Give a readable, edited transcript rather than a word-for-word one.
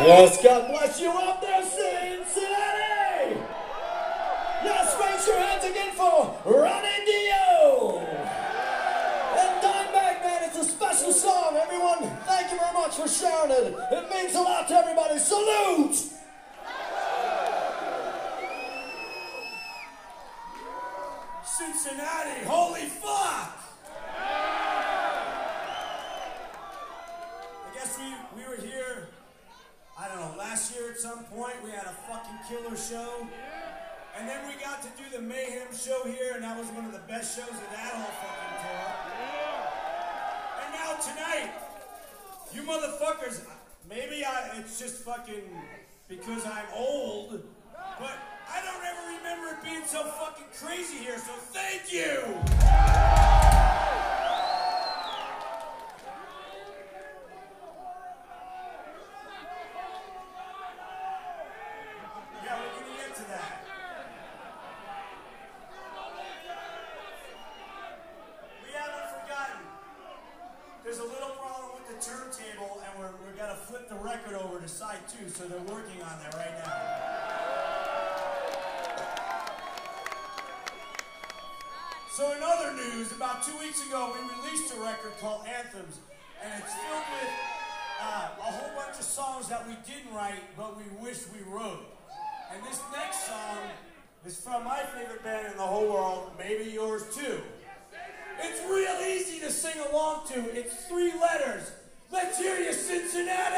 Yes, God bless you up there, Cincinnati! Yes, raise your hands again for Ronnie Dio! And Dimebag Man, it's a special song, everyone. Thank you very much for sharing it. It means a lot to everybody. Salute! Cincinnati, holy fuck! I guess we were here, I don't know, last year at some point. We had a fucking killer show. And then we got to do the Mayhem show here, and that was one of the best shows of that whole fucking tour. And now tonight, you motherfuckers, maybe it's just fucking because I'm old, but I don't ever remember it being so fucking crazy here, so thank you! Yeah, we're gonna get to that. We haven't forgotten. There's a little problem with the turntable, and we're gonna flip the record over to side 2, so they're working on that right now. So in other news, about 2 weeks ago, we released a record called Anthems, and it's filled with a whole bunch of songs that we didn't write, but we wish we wrote. And this next song is from my favorite band in the whole world, maybe yours too. It's real easy to sing along to. It's 3 letters. Let's hear you, Cincinnati!